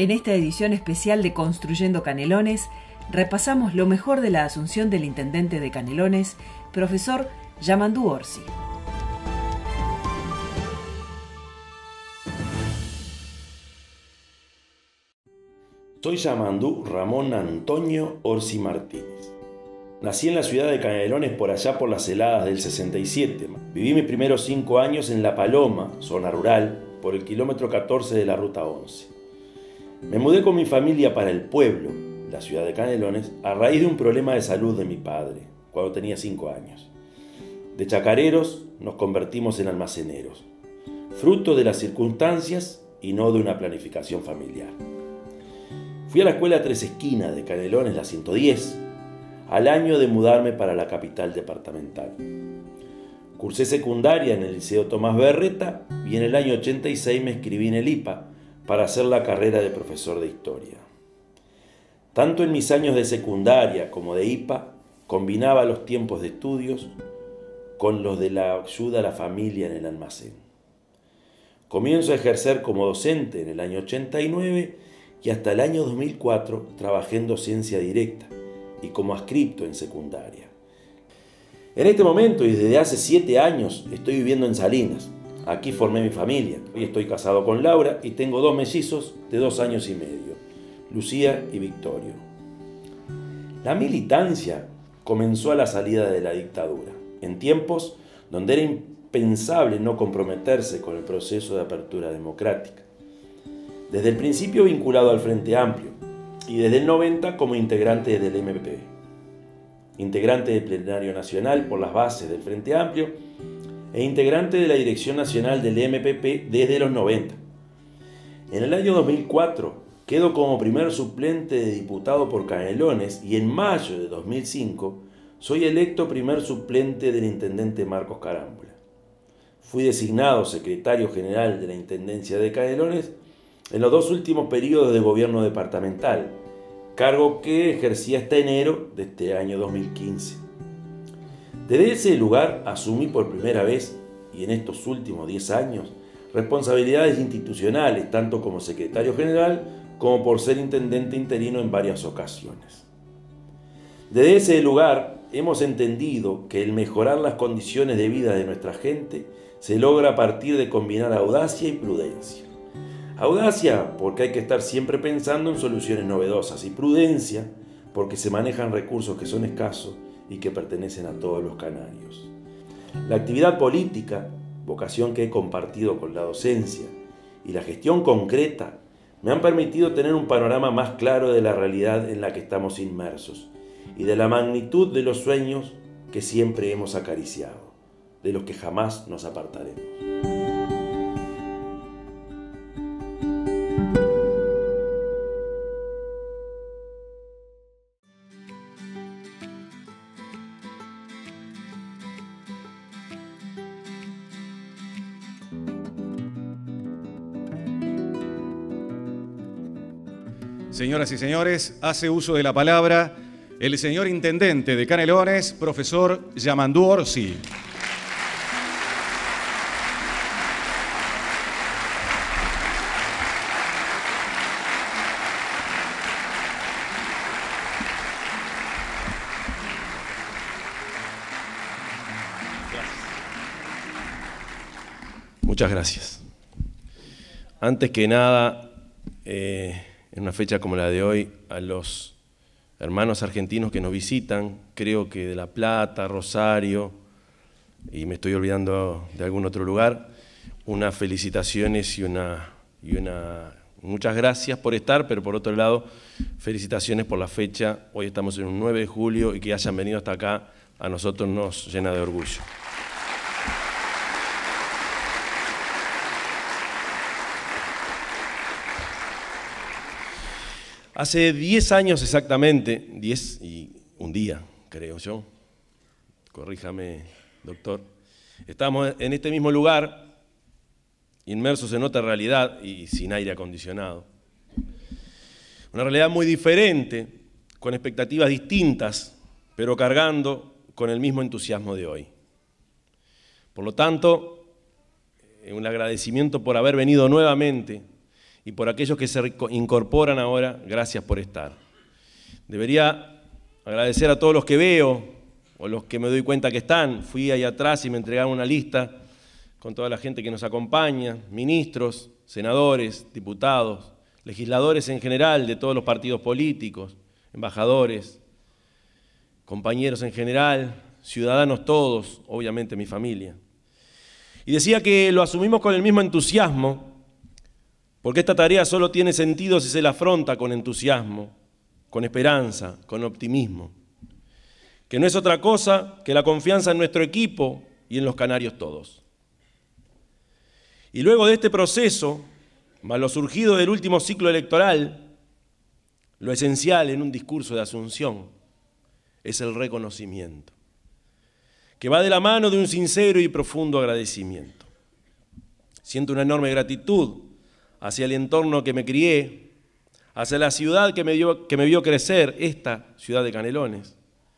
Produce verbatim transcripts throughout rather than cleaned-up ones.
En esta edición especial de Construyendo Canelones, repasamos lo mejor de la asunción del intendente de Canelones, profesor Yamandú Orsi. Soy Yamandú Ramón Antonio Orsi Martínez. Nací en la ciudad de Canelones por allá por las heladas del sesenta y siete. Viví mis primeros cinco años en La Paloma, zona rural, por el kilómetro catorce de la ruta once. Me mudé con mi familia para el pueblo, la ciudad de Canelones, a raíz de un problema de salud de mi padre, cuando tenía cinco años. De chacareros nos convertimos en almaceneros, fruto de las circunstancias y no de una planificación familiar. Fui a la escuela Tres Esquinas de Canelones, la ciento diez, al año de mudarme para la capital departamental. Cursé secundaria en el Liceo Tomás Berreta y en el año ochenta y seis me inscribí en el I P A para hacer la carrera de profesor de historia. Tanto en mis años de secundaria como de I P A, combinaba los tiempos de estudios con los de la ayuda a la familia en el almacén. Comienzo a ejercer como docente en el año ochenta y nueve y hasta el año dos mil cuatro trabajé en docencia directa y como adscripto en secundaria. En este momento y desde hace siete años estoy viviendo en Salinas. Aquí formé mi familia. Hoy estoy casado con Laura y tengo dos mellizos de dos años y medio, Lucía y Victorio. La militancia comenzó a la salida de la dictadura, en tiempos donde era impensable no comprometerse con el proceso de apertura democrática. Desde el principio vinculado al Frente Amplio y desde el noventa como integrante del M P P. Integrante del Plenario Nacional por las bases del Frente Amplio e integrante de la Dirección Nacional del M P P desde los noventa. En el año dos mil cuatro quedo como primer suplente de diputado por Canelones y en mayo de dos mil cinco soy electo primer suplente del intendente Marcos Carámbula. Fui designado secretario general de la Intendencia de Canelones en los dos últimos periodos de gobierno departamental, cargo que ejercí hasta enero de este año dos mil quince. Desde ese lugar asumí por primera vez, y en estos últimos diez años, responsabilidades institucionales, tanto como secretario general como por ser intendente interino en varias ocasiones. Desde ese lugar hemos entendido que el mejorar las condiciones de vida de nuestra gente se logra a partir de combinar audacia y prudencia. Audacia porque hay que estar siempre pensando en soluciones novedosas y prudencia porque se manejan recursos que son escasos y que pertenecen a todos los canarios. La actividad política, vocación que he compartido con la docencia, y la gestión concreta me han permitido tener un panorama más claro de la realidad en la que estamos inmersos y de la magnitud de los sueños que siempre hemos acariciado, de los que jamás nos apartaremos. Señoras y señores, hace uso de la palabra el señor intendente de Canelones, profesor Yamandú Orsi. Muchas gracias. Antes que nada, eh, en una fecha como la de hoy, a los hermanos argentinos que nos visitan, creo que de La Plata, Rosario, y me estoy olvidando de algún otro lugar, unas felicitaciones y una, y una muchas gracias por estar, pero por otro lado, felicitaciones por la fecha. Hoy estamos en un nueve de julio y que hayan venido hasta acá a nosotros nos llena de orgullo. Hace diez años exactamente, diez y un día, creo yo, corríjame, doctor, estábamos en este mismo lugar, inmersos en otra realidad y sin aire acondicionado. Una realidad muy diferente, con expectativas distintas, pero cargando con el mismo entusiasmo de hoy. Por lo tanto, un agradecimiento por haber venido nuevamente y por aquellos que se incorporan ahora, gracias por estar. Debería agradecer a todos los que veo, o los que me doy cuenta que están. Fui ahí atrás y me entregaron una lista con toda la gente que nos acompaña, ministros, senadores, diputados, legisladores en general de todos los partidos políticos, embajadores, compañeros en general, ciudadanos todos, obviamente mi familia. Y decía que lo asumimos con el mismo entusiasmo, porque esta tarea solo tiene sentido si se la afronta con entusiasmo, con esperanza, con optimismo, que no es otra cosa que la confianza en nuestro equipo y en los canarios todos. Y luego de este proceso, más lo surgido del último ciclo electoral, lo esencial en un discurso de asunción es el reconocimiento, que va de la mano de un sincero y profundo agradecimiento. Siento una enorme gratitud hacia el entorno que me crié, hacia la ciudad que me, dio, que me vio crecer, esta ciudad de Canelones,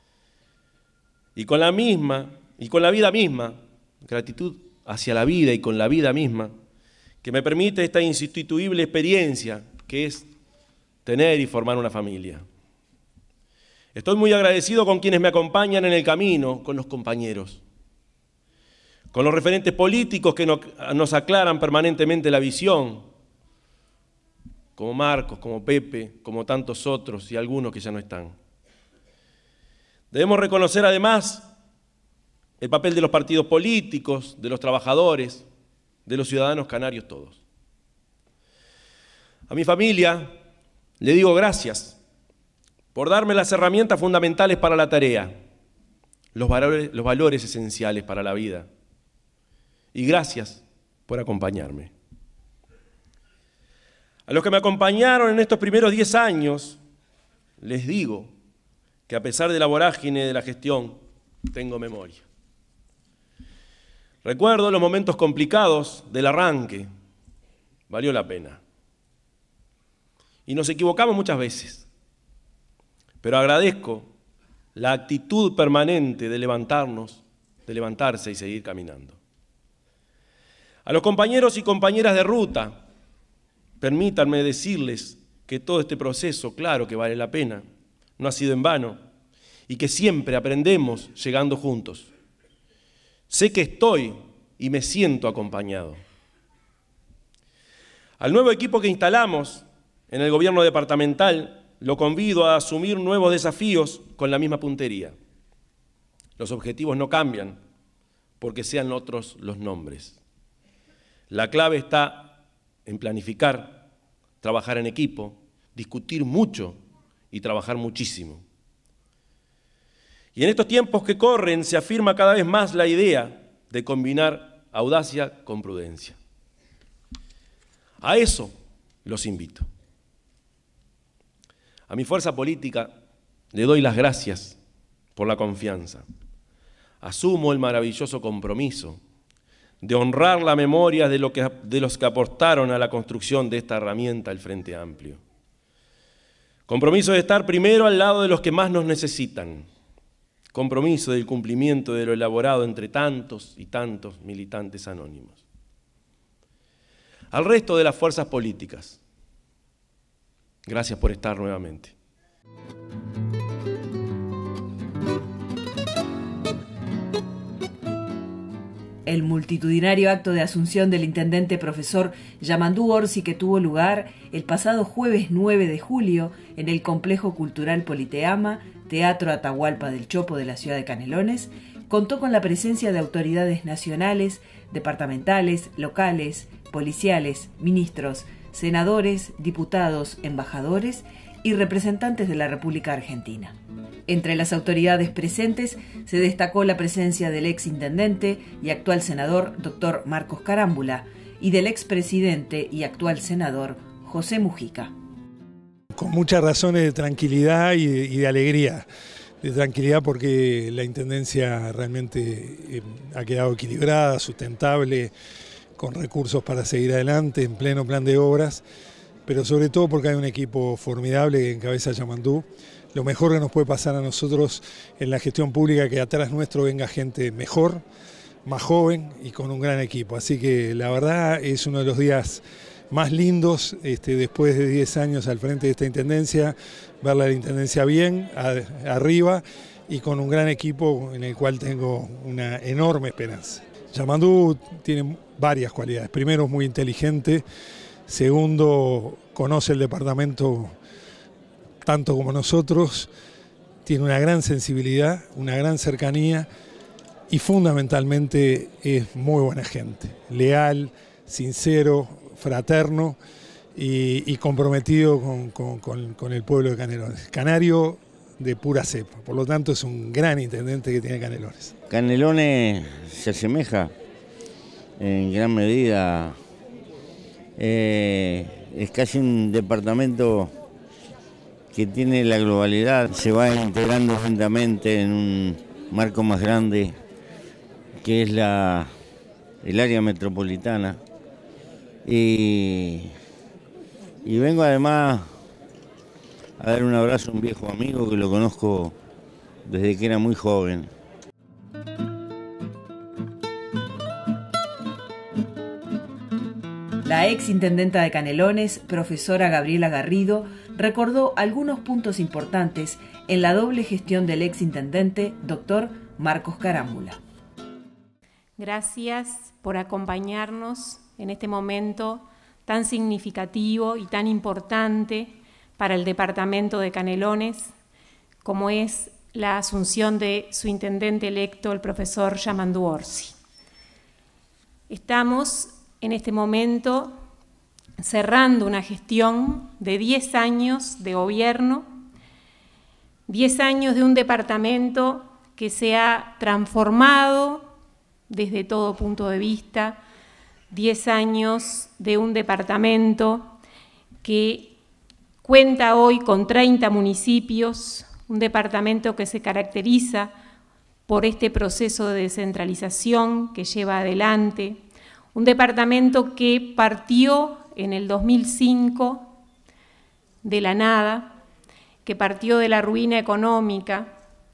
y con la misma, y con la vida misma, gratitud hacia la vida y con la vida misma, que me permite esta insustituible experiencia que es tener y formar una familia. Estoy muy agradecido con quienes me acompañan en el camino, con los compañeros, con los referentes políticos que nos aclaran permanentemente la visión, como Marcos, como Pepe, como tantos otros y algunos que ya no están. Debemos reconocer además el papel de los partidos políticos, de los trabajadores, de los ciudadanos canarios todos. A mi familia le digo gracias por darme las herramientas fundamentales para la tarea, los valores, los valores esenciales para la vida. Y gracias por acompañarme. A los que me acompañaron en estos primeros diez años, les digo que a pesar de la vorágine de la gestión, tengo memoria. Recuerdo los momentos complicados del arranque, valió la pena. Y nos equivocamos muchas veces, pero agradezco la actitud permanente de levantarnos, de levantarse y seguir caminando. A los compañeros y compañeras de ruta, permítanme decirles que todo este proceso, claro que vale la pena, no ha sido en vano, y que siempre aprendemos llegando juntos. Sé que estoy y me siento acompañado. Al nuevo equipo que instalamos en el gobierno departamental, lo convido a asumir nuevos desafíos con la misma puntería. Los objetivos no cambian porque sean otros los nombres. La clave está en planificar, trabajar en equipo, discutir mucho y trabajar muchísimo. Y en estos tiempos que corren se afirma cada vez más la idea de combinar audacia con prudencia. A eso los invito. A mi fuerza política le doy las gracias por la confianza. Asumo el maravilloso compromiso de honrar la memoria de, lo que, de los que aportaron a la construcción de esta herramienta, el Frente Amplio. Compromiso de estar primero al lado de los que más nos necesitan. Compromiso del cumplimiento de lo elaborado entre tantos y tantos militantes anónimos. Al resto de las fuerzas políticas, gracias por estar nuevamente. El multitudinario acto de asunción del intendente profesor Yamandú Orsi, que tuvo lugar el pasado jueves nueve de julio en el Complejo Cultural Politeama, Teatro Atahualpa del Chopo de la ciudad de Canelones, contó con la presencia de autoridades nacionales, departamentales, locales, policiales, ministros, senadores, diputados, embajadores y representantes de la República Argentina. Entre las autoridades presentes se destacó la presencia del ex intendente y actual senador doctor Marcos Carámbula y del expresidente y actual senador José Mujica. Con muchas razones de tranquilidad y de, y de alegría. De tranquilidad porque la intendencia realmente eh, ha quedado equilibrada, sustentable, con recursos para seguir adelante, en pleno plan de obras, pero sobre todo porque hay un equipo formidable que encabeza Yamandú. Lo mejor que nos puede pasar a nosotros en la gestión pública, que atrás nuestro venga gente mejor, más joven y con un gran equipo. Así que la verdad es uno de los días más lindos este, después de diez años al frente de esta intendencia, ver la intendencia bien, a, arriba y con un gran equipo en el cual tengo una enorme esperanza. Yamandú tiene varias cualidades. Primero, es muy inteligente. Segundo, conoce el departamento tanto como nosotros. Tiene una gran sensibilidad, una gran cercanía y fundamentalmente es muy buena gente. Leal, sincero, fraterno y, y comprometido con, con, con, con el pueblo de Canelones. Canario de pura cepa, por lo tanto es un gran intendente que tiene Canelones. Canelones se asemeja en gran medida, eh, es casi un departamento que tiene la globalidad, se va integrando lentamente en un marco más grande que es la, el área metropolitana. Y, y vengo además a dar un abrazo a un viejo amigo que lo conozco desde que era muy joven. La ex intendenta de Canelones, profesora Gabriela Garrido, recordó algunos puntos importantes en la doble gestión del ex intendente, doctor Marcos Carámbula. Gracias por acompañarnos en este momento tan significativo y tan importante para el departamento de Canelones, como es la asunción de su intendente electo, el profesor Yamandú Orsi. Estamos en este momento cerrando una gestión de diez años de gobierno, diez años de un departamento que se ha transformado desde todo punto de vista, diez años de un departamento que cuenta hoy con treinta municipios, un departamento que se caracteriza por este proceso de descentralización que lleva adelante, un departamento que partió en el dos mil cinco de la nada, que partió de la ruina económica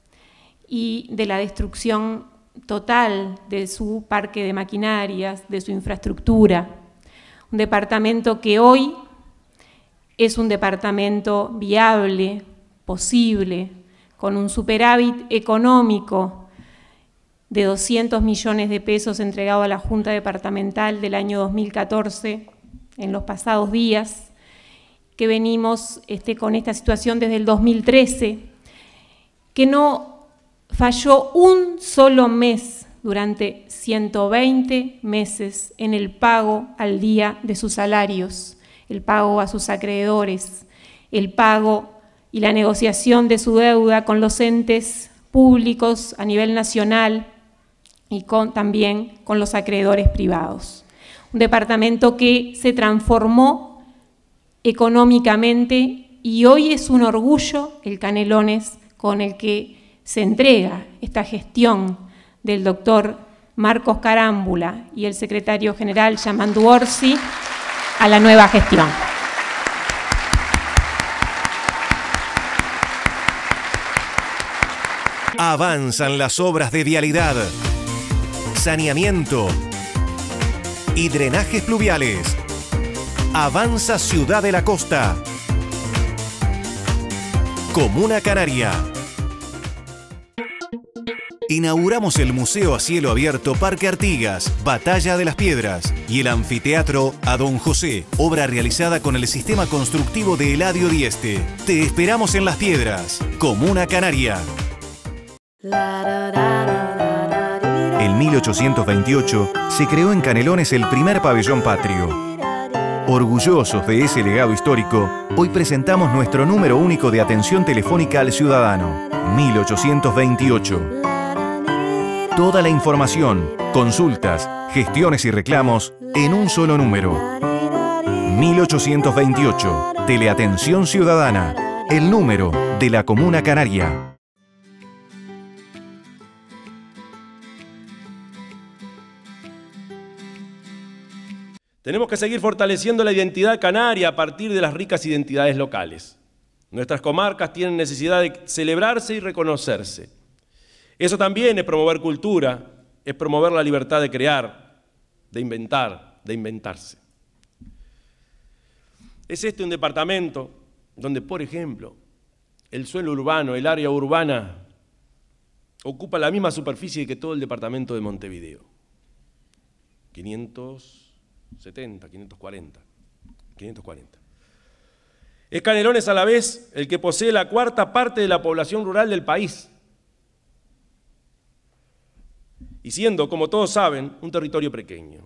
y de la destrucción total de su parque de maquinarias, de su infraestructura. Un departamento que hoy es un departamento viable, posible, con un superávit económico de doscientos millones de pesos entregado a la Junta Departamental del año dos mil catorce, en los pasados días, que venimos este, con esta situación desde el dos mil trece, que no falló un solo mes durante ciento veinte meses en el pago al día de sus salarios, el pago a sus acreedores, el pago y la negociación de su deuda con los entes públicos a nivel nacional y con, también con los acreedores privados. Un departamento que se transformó económicamente y hoy es un orgullo el Canelones con el que se entrega esta gestión del doctor Marcos Carámbula y el secretario general Yamandú Orsi a la nueva gestión. Avanzan las obras de vialidad, saneamiento y drenajes pluviales. Avanza Ciudad de la Costa. Comuna Canaria. Inauguramos el Museo a Cielo Abierto Parque Artigas, Batalla de las Piedras y el Anfiteatro a Don José, obra realizada con el sistema constructivo de Eladio Dieste. Te esperamos en Las Piedras, Comuna Canaria. En mil ochocientos veintiocho se creó en Canelones el primer pabellón patrio. Orgullosos de ese legado histórico, hoy presentamos nuestro número único de atención telefónica al ciudadano, mil ochocientos veintiocho. Toda la información, consultas, gestiones y reclamos en un solo número. mil ochocientos veintiocho, Teleatención Ciudadana, el número de la Comuna Canaria. Tenemos que seguir fortaleciendo la identidad canaria a partir de las ricas identidades locales. Nuestras comarcas tienen necesidad de celebrarse y reconocerse. Eso también es promover cultura, es promover la libertad de crear, de inventar, de inventarse. Es este un departamento donde, por ejemplo, el suelo urbano, el área urbana, ocupa la misma superficie que todo el departamento de Montevideo. quinientos setenta, quinientos cuarenta. quinientos cuarenta. Es Canelones a la vez el que posee la cuarta parte de la población rural del país. Y siendo, como todos saben, un territorio pequeño.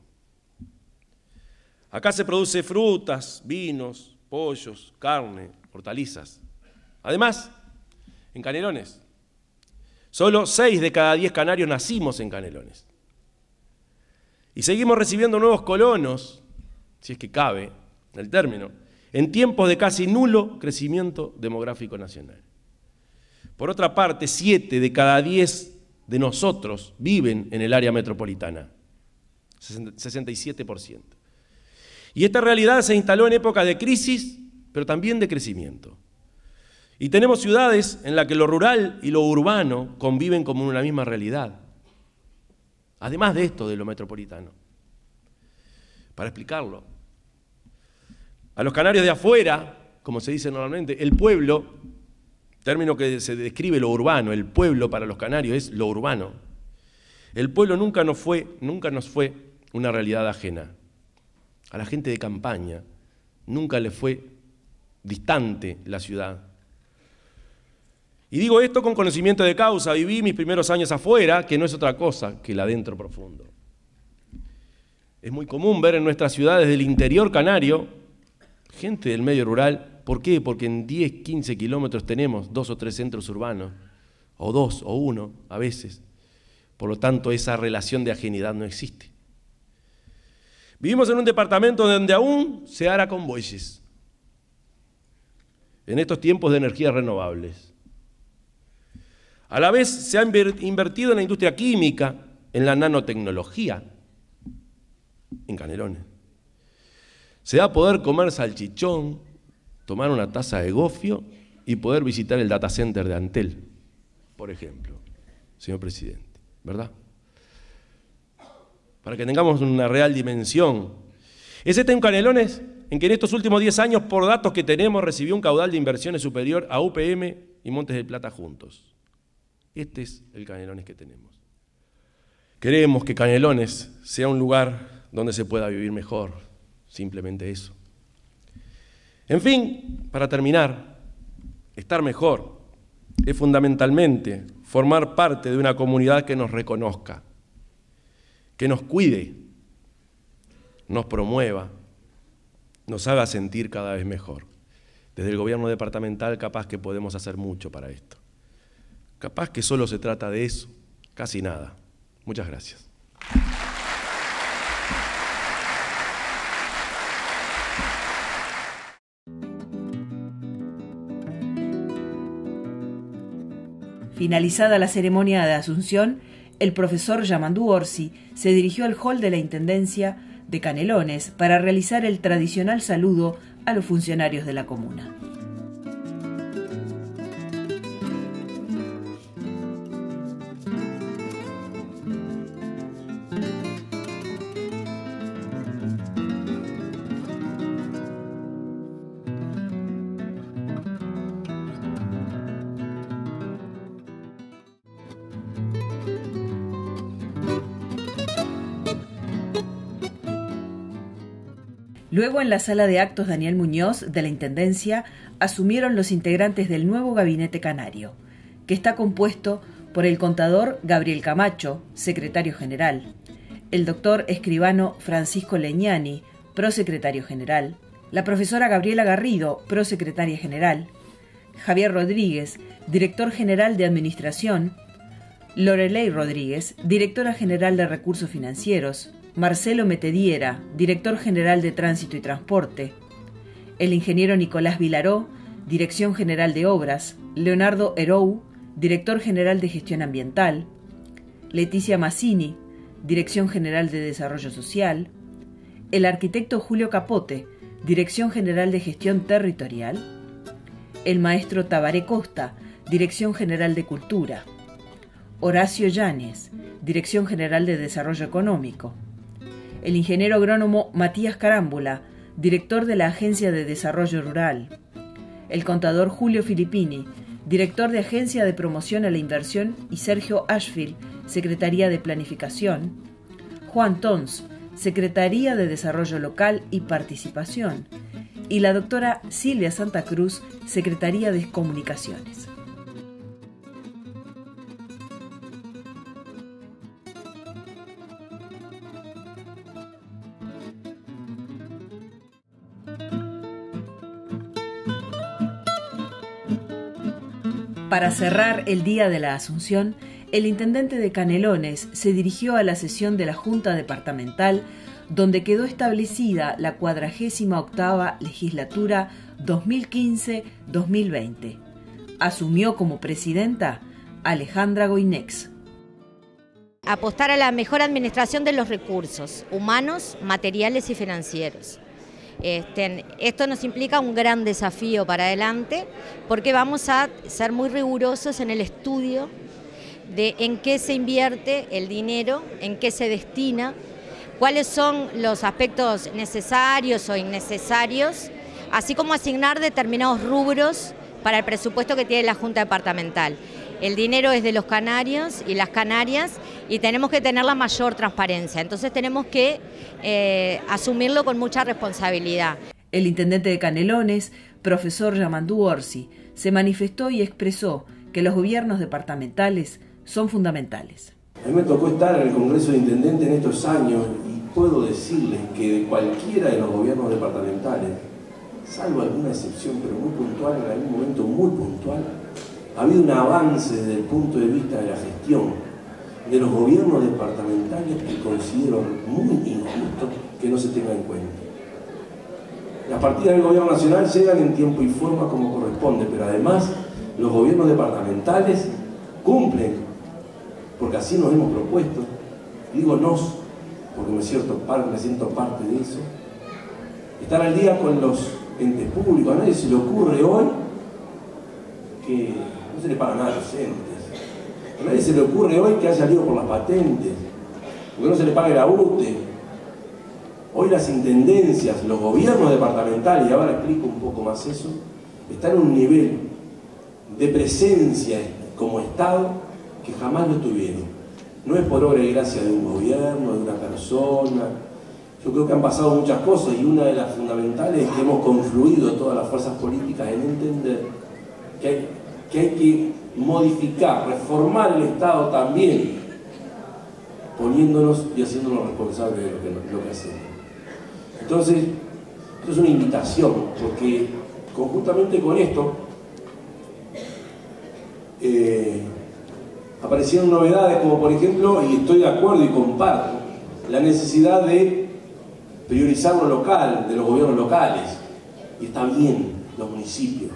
Acá se produce frutas, vinos, pollos, carne, hortalizas. Además, en Canelones, solo seis de cada diez canarios nacimos en Canelones. Y seguimos recibiendo nuevos colonos, si es que cabe el término, en tiempos de casi nulo crecimiento demográfico nacional. Por otra parte, siete de cada diez de nosotros viven en el área metropolitana, sesenta y siete por ciento. Y esta realidad se instaló en épocas de crisis, pero también de crecimiento. Y tenemos ciudades en las que lo rural y lo urbano conviven como una misma realidad. Además de esto, de lo metropolitano. Para explicarlo, a los canarios de afuera, como se dice normalmente, el pueblo, término que se describe lo urbano, el pueblo para los canarios es lo urbano. El pueblo nunca nos fue, nunca nos fue una realidad ajena. A la gente de campaña nunca le fue distante la ciudad. Y digo esto con conocimiento de causa. Viví mis primeros años afuera, que no es otra cosa que el adentro profundo. Es muy común ver en nuestras ciudades del interior canario gente del medio rural. ¿Por qué? Porque en diez, quince kilómetros tenemos dos o tres centros urbanos, o dos o uno a veces. Por lo tanto, esa relación de ajenidad no existe. Vivimos en un departamento donde aún se ara con bueyes, en estos tiempos de energías renovables. A la vez se ha invertido en la industria química, en la nanotecnología, en Canelones. Se va a poder comer salchichón, tomar una taza de gofio y poder visitar el data center de Antel, por ejemplo, señor presidente, ¿verdad? Para que tengamos una real dimensión. Es este un Canelones en que en estos últimos diez años, por datos que tenemos, recibió un caudal de inversiones superior a U P M y Montes del Plata juntos. Este es el Canelones que tenemos. Queremos que Canelones sea un lugar donde se pueda vivir mejor, simplemente eso. En fin, para terminar, estar mejor es fundamentalmente formar parte de una comunidad que nos reconozca, que nos cuide, nos promueva, nos haga sentir cada vez mejor. Desde el gobierno departamental capaz que podemos hacer mucho para esto. Capaz que solo se trata de eso, casi nada. Muchas gracias. Finalizada la ceremonia de asunción, el profesor Yamandú Orsi se dirigió al hall de la Intendencia de Canelones para realizar el tradicional saludo a los funcionarios de la comuna. Luego, en la sala de actos Daniel Muñoz de la Intendencia, asumieron los integrantes del nuevo gabinete canario, que está compuesto por el contador Gabriel Camacho, secretario general, el doctor escribano Francisco Leñani, prosecretario general, la profesora Gabriela Garrido, prosecretaria general, Javier Rodríguez, director general de Administración, Lorelei Rodríguez, directora general de Recursos Financieros, Marcelo Metediera, director general de Tránsito y Transporte, el ingeniero Nicolás Vilaró, Dirección General de Obras, Leonardo Herou, director general de Gestión Ambiental, Leticia Massini, Dirección General de Desarrollo Social, el arquitecto Julio Capote, Dirección General de Gestión Territorial, el maestro Tabaré Costa, Dirección General de Cultura, Horacio Yáñez, Dirección General de Desarrollo Económico, el ingeniero agrónomo Matías Carámbula, director de la Agencia de Desarrollo Rural. El contador Julio Filippini, director de Agencia de Promoción a la Inversión, y Sergio Ashfield, Secretaría de Planificación. Juan Tons, Secretaría de Desarrollo Local y Participación. Y la doctora Silvia Santa Cruz, Secretaría de Comunicaciones. Para cerrar el Día de la Asunción, el intendente de Canelones se dirigió a la sesión de la Junta Departamental, donde quedó establecida la cuadragésima octava legislatura dos mil quince dos mil veinte. Asumió como presidenta Alejandra Goinex. Apostar a la mejor administración de los recursos humanos, materiales y financieros. Este, esto nos implica un gran desafío para adelante porque vamos a ser muy rigurosos en el estudio de en qué se invierte el dinero, en qué se destina, cuáles son los aspectos necesarios o innecesarios, así como asignar determinados rubros para el presupuesto que tiene la Junta Departamental. El dinero es de los canarios y las canarias y tenemos que tener la mayor transparencia, entonces tenemos que eh, asumirlo con mucha responsabilidad. El intendente de Canelones, profesor Yamandú Orsi, se manifestó y expresó que los gobiernos departamentales son fundamentales. A mí me tocó estar en el Congreso de Intendentes en estos años y puedo decirles que de cualquiera de los gobiernos departamentales, salvo alguna excepción, pero muy puntual, en algún momento muy puntual, ha habido un avance desde el punto de vista de la gestión de los gobiernos departamentales que considero muy injusto que no se tenga en cuenta. Las partidas del gobierno nacional llegan en tiempo y forma como corresponde, pero además los gobiernos departamentales cumplen, porque así nos hemos propuesto. Digo nos, porque me siento, me siento parte de eso. Estar al día con los entes públicos. A nadie se le ocurre hoy que no se le paga nada a los entes. A nadie se le ocurre hoy que haya lío por las patentes, porque no se le paga el AUTE. Hoy las intendencias, los gobiernos departamentales, y ahora explico un poco más eso, están en un nivel de presencia como Estado que jamás lo tuvieron. No es por obra y gracia de un gobierno, de una persona. Yo creo que han pasado muchas cosas y una de las fundamentales es que hemos confluido todas las fuerzas políticas en entender que hay que, hay que modificar, reformar el Estado también, poniéndonos y haciéndonos responsables de lo que, lo que hacemos. Entonces, esto es una invitación, porque conjuntamente con esto eh, aparecieron novedades como, por ejemplo, y estoy de acuerdo y comparto, la necesidad de priorizar lo local, de los gobiernos locales, y está bien, los municipios.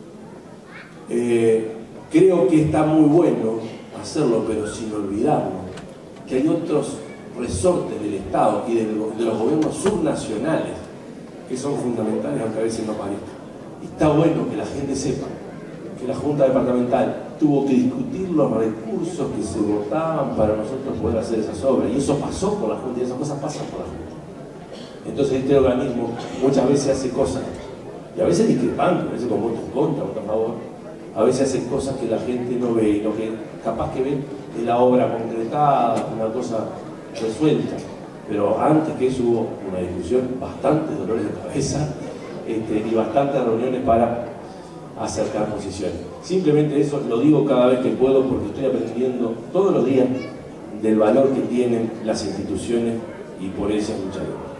Eh, creo que está muy bueno hacerlo, pero sin olvidarnos que hay otros resortes del Estado y de, de los gobiernos subnacionales que son fundamentales, aunque a veces no parezca. Está bueno que la gente sepa que la Junta Departamental tuvo que discutir los recursos que se votaban para nosotros poder hacer esas obras, y eso pasó por la Junta, y esas cosas pasan por la Junta. Entonces este organismo muchas veces hace cosas, y a veces discrepantes, a veces con votos en contra, votos a favor, a veces hace cosas que la gente no ve, y lo que capaz que ven es la obra concretada, una cosa resuelta. Pero antes que eso hubo una discusión, bastantes dolores de cabeza este, y bastantes reuniones para acercar posiciones. Simplemente eso lo digo cada vez que puedo, porque estoy aprendiendo todos los días del valor que tienen las instituciones y por eso lucharé.